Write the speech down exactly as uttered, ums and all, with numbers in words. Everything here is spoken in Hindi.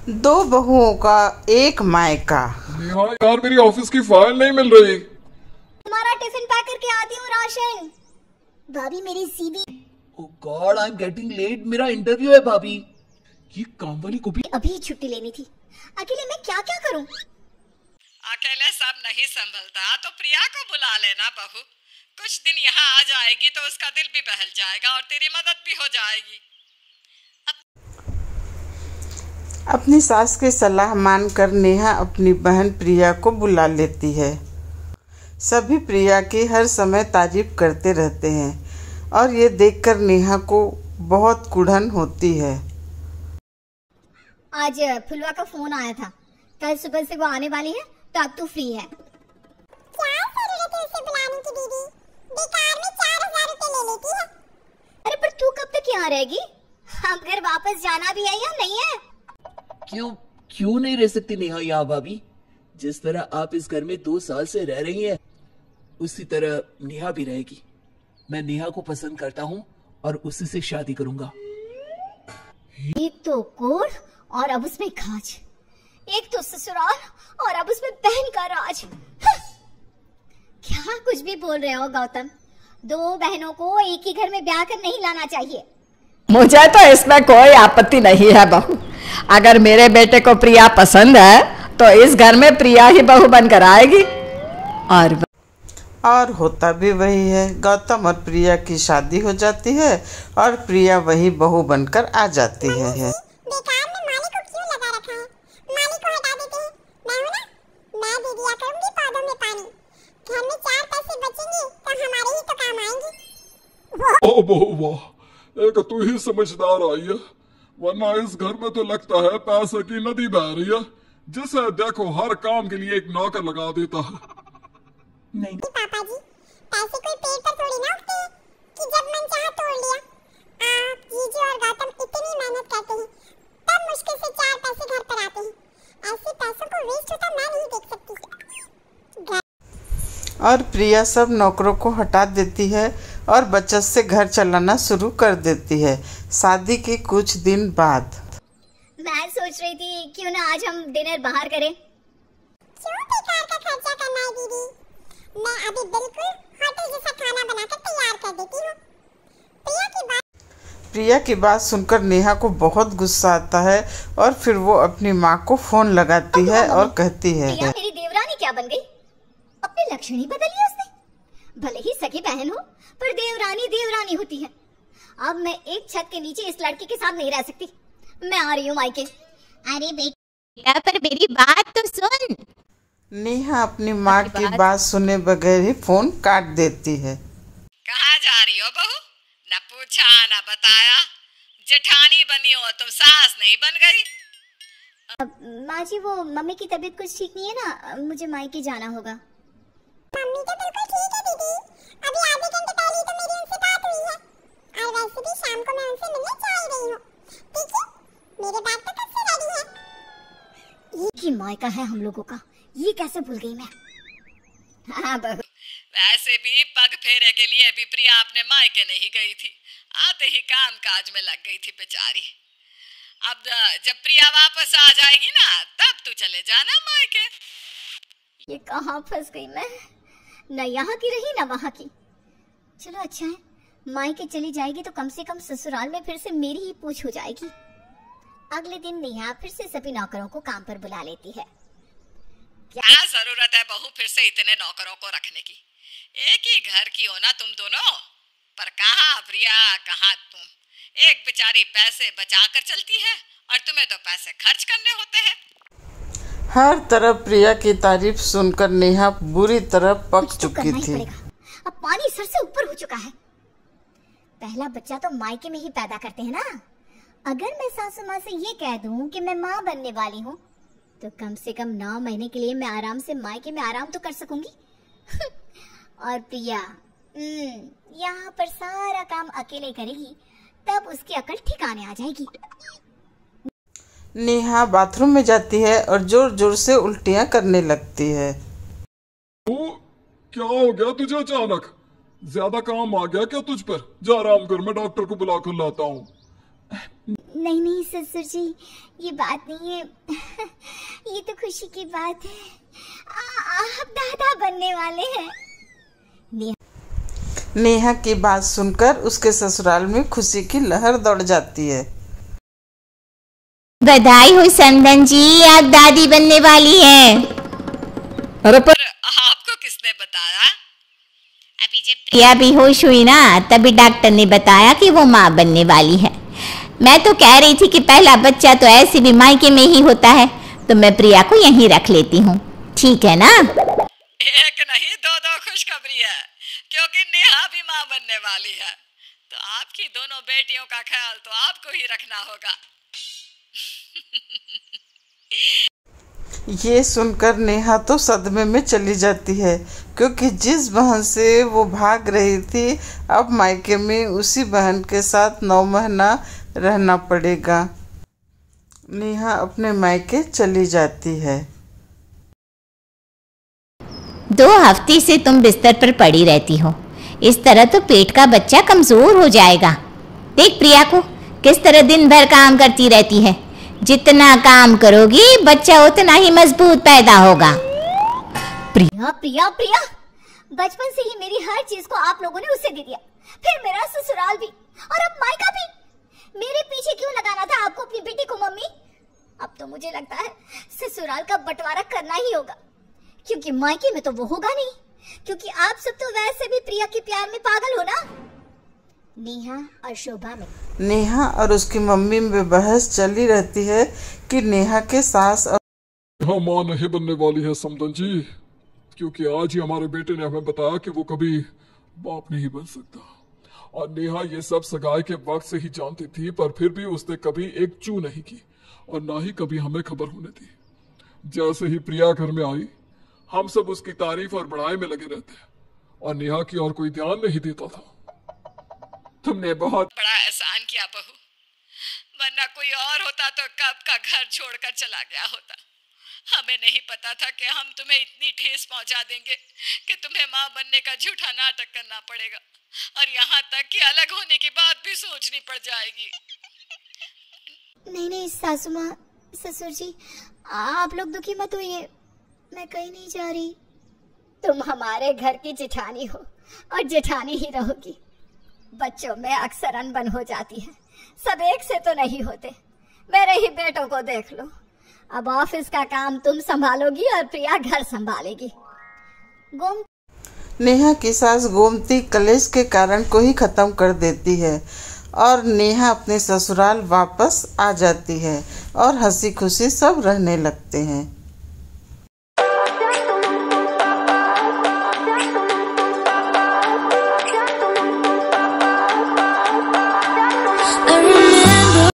दो बहुओं का एक मायका। नेहा यार मेरी ऑफिस की फाइल नहीं मिल रही। तुम्हारा टिफिन पैक करके आती हूँ राशन। भाभी मेरी CV. Oh God I am getting late, मेरा इंटरव्यू है भाभी। ये काम वाली को भी अभी छुट्टी लेनी थी। अकेले मैं क्या क्या करूँ? अकेले सब नहीं संभलता तो प्रिया को बुला लेना बहू। कुछ दिन यहाँ आ जाएगी तो उसका दिल भी बहल जाएगा और तेरी मदद भी हो जाएगी। अपनी सास की सलाह मानकर नेहा अपनी बहन प्रिया को बुला लेती है। सभी प्रिया की हर समय तारीफ करते रहते हैं और ये देखकर नेहा को बहुत कुढ़न होती है। आज फुलवा का फोन आया था, कल सुबह से वो आने वाली है तो अब तू फ्री है। क्या जरूरत है उसे बुलाने की दीदी? बेकार में चार हजार रुपए ले लेती है। अरे पर तू कब तक यहाँ रहेगी? अब घर वापस जाना भी है या नहीं है? क्यों क्यों नहीं रह सकती नेहा यहाँ भाभी? जिस तरह आप इस घर में दो साल से रह रही हैं, उसी तरह नेहा भी रहेगी। मैं नेहा को पसंद करता हूँ और उसी से शादी करूंगा। एक तो कोढ़ और अब उसमें खाज, एक तो ससुराल और अब उसमें बहन का राज। क्या कुछ भी बोल रहे हो गौतम? दो बहनों को एक ही घर में ब्याह कर नहीं लाना चाहिए। मुझे तो इसमें कोई आपत्ति नहीं है बहू। अगर मेरे बेटे को प्रिया पसंद है तो इस घर में प्रिया ही बहू बनकर आएगी। और और होता भी वही है। गौतम और प्रिया की शादी हो जाती है और प्रिया वही बहू बनकर आ जाती है, है। बेकार में माली को क्यों लगा रखा है? माली को हटा देते हैं। मैं हूं ना, मैं दे दिया करूंगी पौधों में पानी। घर में चार पैसे बचेंगे तो हमारे ही तो काम आएंगे। ओ बहू वाह, एक तू ही समझदार आई है, वरना इस घर में तो लगता है पैसे की नदी बह रही है। जिसे देखो हर काम के लिए एक नौकर लगा देता है। नहीं पापा जी, पैसे कोई पेड़ पर थोड़ी ना उगते हैं कि जब मन चाहा तोड़ लिया। आप जीजू और गौतम इतनी मेहनत करते हैं तब मुश्किल से चार पैसे घर पर आते हैं। ऐसे पैसों को वेस्ट होता मैं नहीं देख सकती। और प्रिया सब नौकरों को हटा देती है और बचत से घर चलाना शुरू कर देती है शादी के कुछ दिन बाद। मैं सोच रही थी क्यों ना आज हम डिनर बाहर करें। क्यों बेकार का खर्चा करना है दीदी? मैं अभी बिल्कुल होटल जैसा खाना बनाकर तैयार कर देती हूँ। प्रिया की बात प्रिया की बात सुनकर नेहा को बहुत गुस्सा आता है और फिर वो अपनी माँ को फोन लगाती है और कहती है, प्रिया मेरी देवरानी क्या बन गई? अपने लक्षण ही बदल लिया उसने। भले ही सगी बहन हो पर देवरानी देवरानी होती है। अब मैं एक छत के नीचे इस लड़की के साथ नहीं रह सकती। मैं आ रही हूँ मायके। अरे बेटा पर मेरी बात तो सुन। नेहा अपनी माँ की बात सुने बगैर ही फोन काट देती है। कहाँ जा रही हो बहू? न पूछा न बताया। जेठानी बनी हो तुम सास नहीं बन गई। माँ जी वो मम्मी की तबीयत कुछ ठीक नहीं है ना, मुझे मायके जाना होगा। मम्मी तो बिल्कुल ठीक है दीदी। अभी आधे घंटे पहले तो मेरी उनसे बात हुई है और वैसे भी शाम को मैं उनसे मिलने जा ही रही हूँ। ठीक है, मेरे बैग तो कब से रेडी है। एक ही मायका है हम लोगों का, ये कैसे भूल गई मैं। हाँ बहू। वैसे भी पग फेरे के लिए भी प्रिया अपने मायके नहीं गई थी। आते ही काम काज में लग गई थी बेचारी। अब जब प्रिया वापस आ जाएगी ना तब तू चले जाना मायके। ये कहाँ फंस गई मैं, न यहाँ की रही न वहाँ की। चलो अच्छा है, मायके चली जाएगी तो कम से कम ससुराल में फिर से मेरी ही पूछ हो जाएगी। अगले दिन नेहा फिर से सभी नौकरों को काम पर बुला लेती है। क्या जरूरत है बहू फिर से इतने नौकरों को रखने की? एक ही घर की हो ना तुम दोनों। पर कहाँ प्रिया कहाँ तुम? एक बेचारी पैसे बचा कर चलती है और तुम्हें तो पैसे खर्च करने होते हैं। हर तरफ प्रिया की तारीफ सुनकर नेहा बुरी तरह पक चुकी थी। अब पानी सर से ऊपर हो चुका है। पहला बच्चा तो मायके में ही पैदा करते हैं ना। अगर मैं सासू माँ से ये कह दूं कि मैं माँ बनने वाली हूँ तो कम से कम नौ महीने के लिए मैं आराम से मायके में आराम तो कर सकूंगी। और प्रिया यहाँ पर सारा काम अकेले करेगी तब उसकी अकल ठिकाने आ जाएगी। नेहा बाथरूम में जाती है और जोर जोर से उल्टियाँ करने लगती है। ओ, क्या हो गया तुझे अचानक? ज्यादा काम आ गया क्या तुझ पर? जा आराम कर, मैं डॉक्टर को बुला कर लाता हूँ। नहीं नहीं ससुर जी, ये बात नहीं है। ये तो खुशी की बात है, आ, आप दादा बनने वाले हैं। नेहा नेहा की बात सुनकर उसके ससुराल में खुशी की लहर दौड़ जाती है। बधाई हो समधन जी, आप दादी बनने वाली हैं। अरे पर आपको किसने बताया? अभी जब प्रिया बेहोश हुई ना, तभी डॉक्टर ने बताया कि वो माँ बनने वाली है। मैं तो कह रही थी कि पहला बच्चा तो ऐसे भी मायके में ही होता है, तो मैं प्रिया को यहीं रख लेती हूँ, ठीक है ना? एक नहीं दो दो खुशखबरी है, क्योंकि नेहा भी माँ बनने वाली है। तो आपकी दोनों बेटियों का ख्याल तो आपको ही रखना होगा। ये सुनकर नेहा तो सदमे में चली जाती है, क्योंकि जिस बहन से वो भाग रही थी अब मायके में उसी बहन के साथ नौ महीना रहना पड़ेगा। नेहा अपने मायके चली जाती है। दो हफ्ते से तुम बिस्तर पर पड़ी रहती हो, इस तरह तो पेट का बच्चा कमजोर हो जाएगा। देख प्रिया को किस तरह दिन भर काम करती रहती है। जितना काम करोगी बच्चा उतना ही मजबूत पैदा होगा। प्रिया प्रिया प्रिया, बचपन से ही मेरी हर चीज को आप लोगों ने उसे दे दिया, फिर मेरा ससुराल भी और अब मायका भी। मेरे पीछे क्यों लगाना था आपको अपनी बेटी को मम्मी? अब तो मुझे लगता है ससुराल का बंटवारा करना ही होगा, क्योंकि मायके में तो वो होगा नहीं, क्योंकि आप सब तो वैसे भी प्रिया के प्यार में पागल हो ना। नेहा और शोभा में नेहा और उसकी मम्मी में बहस चली रहती है कि नेहा के सास और यहाँ माँ नहीं बनने वाली है समधन जी, क्योंकि आज ही हमारे बेटे ने हमें बताया कि वो कभी बाप नहीं बन सकता। और नेहा ये सब सगाई के वक्त से ही जानती थी, पर फिर भी उसने कभी एक चू नहीं की और ना ही कभी हमें खबर होने दी। जैसे ही प्रिया घर में आई, हम सब उसकी तारीफ और बड़ाई में लगे रहते और नेहा की और कोई ध्यान नहीं देता था। तुमने बहुत बड़ा एहसान किया बहू, वरना कोई और होता तो कब का घर छोड़कर चला गया होता। हमें नहीं पता था कि हम तुम्हें इतनी ठेस पहुंचा देंगे कि तुम्हें माँ बनने का झूठा नाटक करना पड़ेगा, और यहाँ तक कि अलग होने की बात भी सोचनी पड़ जाएगी। नहीं नहीं सासू माँ, ससुर जी, आप लोग दुखी मत होइए, मैं कहीं नहीं जा रही। तुम हमारे घर की जेठानी हो और जेठानी ही रहोगी। बच्चों में अक्सर अनबन हो जाती है, सब एक से तो नहीं होते। मेरे ही बेटों को देख लो, अब ऑफिस का काम तुम संभालोगी और प्रिया घर संभालेगी। गोम नेहा की सास गोमती कलेश के कारण को ही खत्म कर देती है और नेहा अपने ससुराल वापस आ जाती है और हंसी खुशी सब रहने लगते हैं।